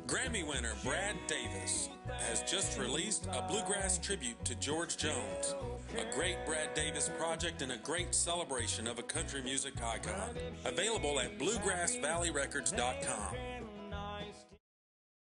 Grammy winner Brad Davis has just released a Bluegrass Tribute to George Jones, a great Brad Davis project and a great celebration of a country music icon. Available at BluegrassValleyRecords.com.